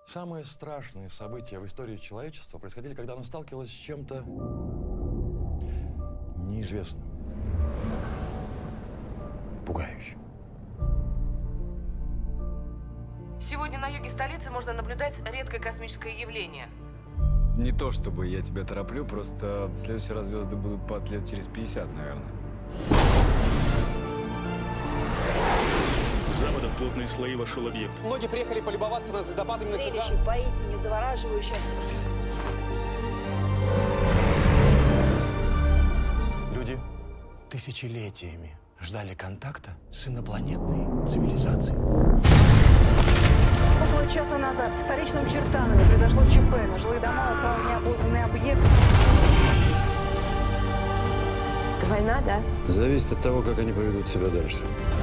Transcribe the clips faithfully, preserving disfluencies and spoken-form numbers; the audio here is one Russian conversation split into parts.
Самые страшные события в истории человечества происходили, когда оно сталкивалось с чем-то неизвестным, пугающим. Сегодня на юге столицы можно наблюдать редкое космическое явление. Не то чтобы я тебя тороплю, просто в следующий раз звезды будут под лет через пятьдесят, наверное. С запада в плотные слои вошел объект. Многие приехали полюбоваться на звездопад именно сюда. Зрелище поистине завораживающее. Люди тысячелетиями ждали контакта с инопланетной цивилизацией. Около часа назад в столичном Чертанове произошло ЧП. На жилые дома упал неопознанный объект. Это война, да? Зависит от того, как они поведут себя дальше.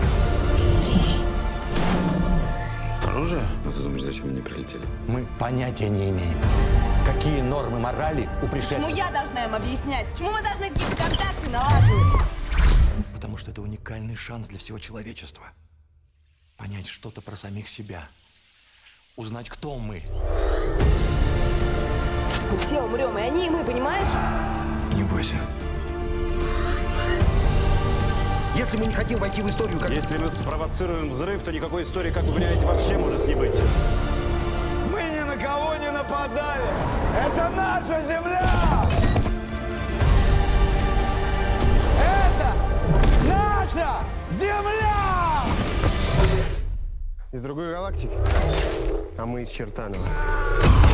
Оружие? А ты думаешь, зачем они прилетели? Мы понятия не имеем, какие нормы морали у пришельцев. Почему я должна им объяснять? Почему мы должны какие-то контакты налаживать? Потому что это уникальный шанс для всего человечества. Понять что-то про самих себя. Узнать, кто мы. Мы все умрем, и они, и мы, понимаешь? Не бойся. Если мы не хотим войти в историю, как... Если мы спровоцируем взрыв, то никакой истории, как вы понимаете, вообще может не быть. Мы ни на кого не нападали. Это наша земля! Это наша земля! Из другой галактики, а мы из Чертанова.